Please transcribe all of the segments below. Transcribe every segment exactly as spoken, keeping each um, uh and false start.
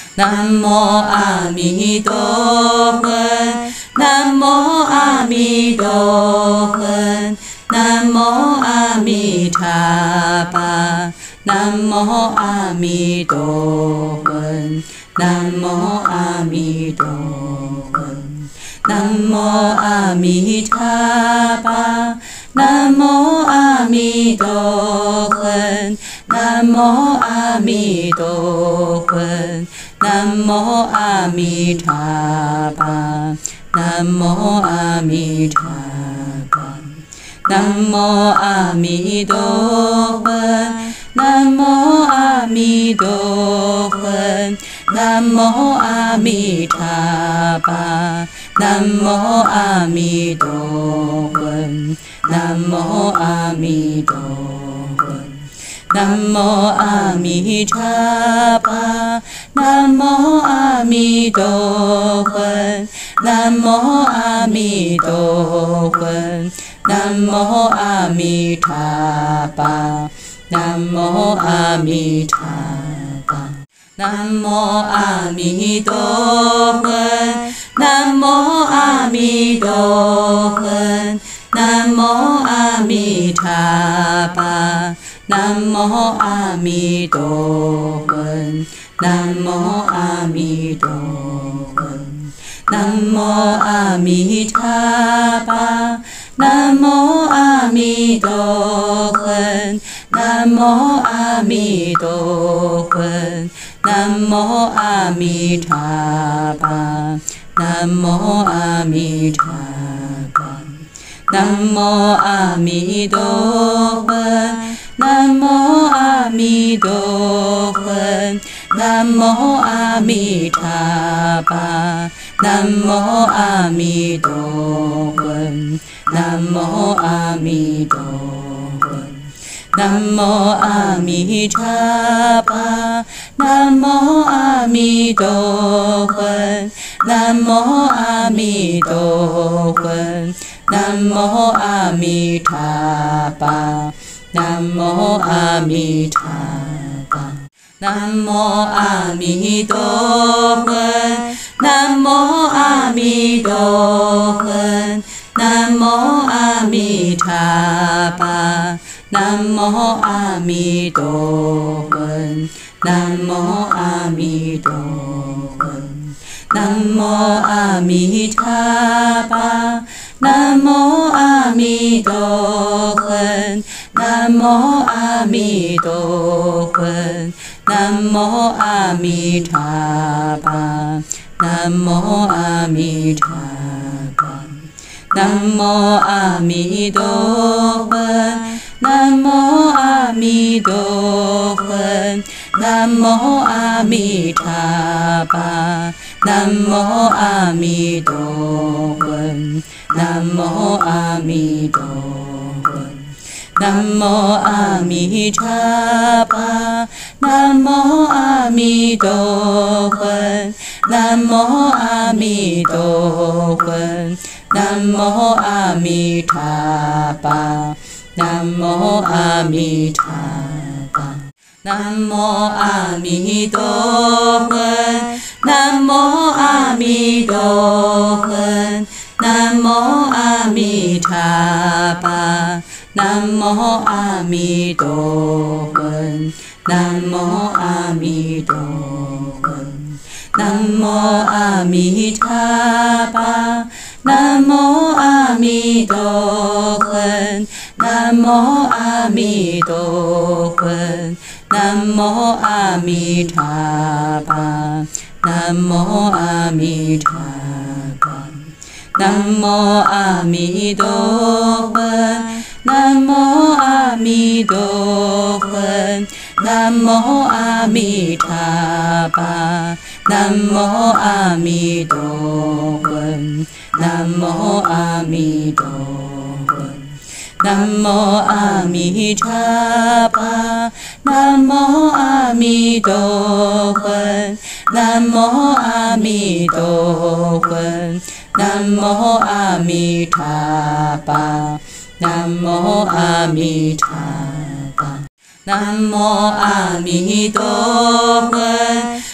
南无阿弥陀佛，南无阿弥陀佛，南无阿弥茶巴，南无阿弥陀佛，南无阿弥陀佛，南无阿弥茶巴，南无阿弥陀佛，南无阿弥陀佛。南无阿弥茶巴，南无阿弥茶巴，南无阿弥陀佛，南无阿弥陀佛，南无阿弥茶巴，南无阿弥陀佛，南无阿弥陀佛。南无阿弥茶巴，南无阿弥陀佛，南无阿弥陀佛，南无阿弥茶巴，南无阿弥茶巴，南无阿弥陀佛，南无阿弥陀佛，南无阿弥茶巴。南无阿弥陀佛，南无阿弥陀佛，南无阿弥茶巴，南无阿弥陀佛，南无阿弥陀佛，南无阿弥茶巴，南无阿弥茶巴，南无阿弥陀佛。南无阿弥陀佛，南无阿弥茶巴，南无阿弥陀佛，南无阿弥陀佛，南无阿弥茶巴，南无阿弥陀佛，南无阿弥陀佛，南无阿弥茶巴。南无阿弥茶巴，南无阿弥陀佛，南无阿弥陀佛，南无阿弥茶巴，南无阿弥陀佛，南无阿弥陀佛，南无阿弥茶巴，南无阿弥陀佛。南无阿弥陀佛，南无阿弥茶巴，南无阿弥茶巴，南无阿弥陀佛，南无阿弥陀佛，南无阿弥茶巴，南无阿弥陀佛，南无阿弥陀佛。南无阿弥茶巴，南无阿弥陀佛，南无阿弥陀佛，南无阿弥茶巴，南无阿弥茶巴，南无阿弥陀佛，南无阿弥陀佛，南无阿弥茶巴。南无阿弥陀佛，南无阿弥陀佛，南无阿弥茶巴，南无阿弥陀佛，南无阿弥陀佛，南无阿弥茶巴，南无阿弥茶巴，南无阿弥陀佛。南无阿弥陀佛，南无阿弥茶巴，南无阿弥陀佛，南无阿弥陀佛，南无阿弥茶巴，南无阿弥陀佛，南无阿弥陀佛，南无阿弥茶巴。南无阿弥茶巴，南无阿弥陀佛，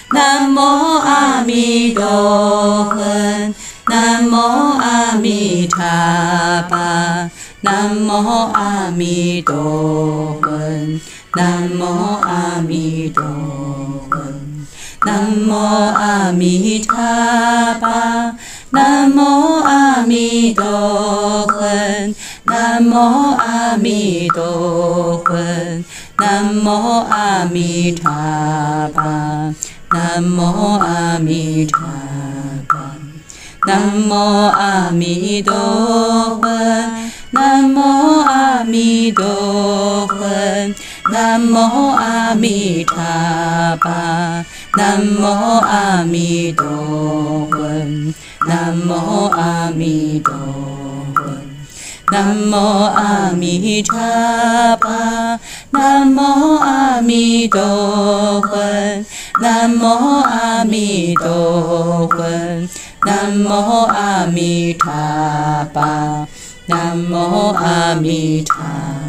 南无阿弥陀佛，南无阿弥陀佛，南无阿弥陀佛，南无阿弥陀佛，南无阿弥陀佛，南无阿弥陀佛，南无阿弥陀佛，南无阿弥陀佛，南无阿弥陀佛，南无阿弥陀佛，南无阿弥陀佛，南无阿弥陀佛，南无阿弥陀佛，南无阿弥陀佛，南无阿弥陀佛，南无阿弥陀佛，南无阿弥陀佛，南无阿弥陀佛，南无阿弥陀佛。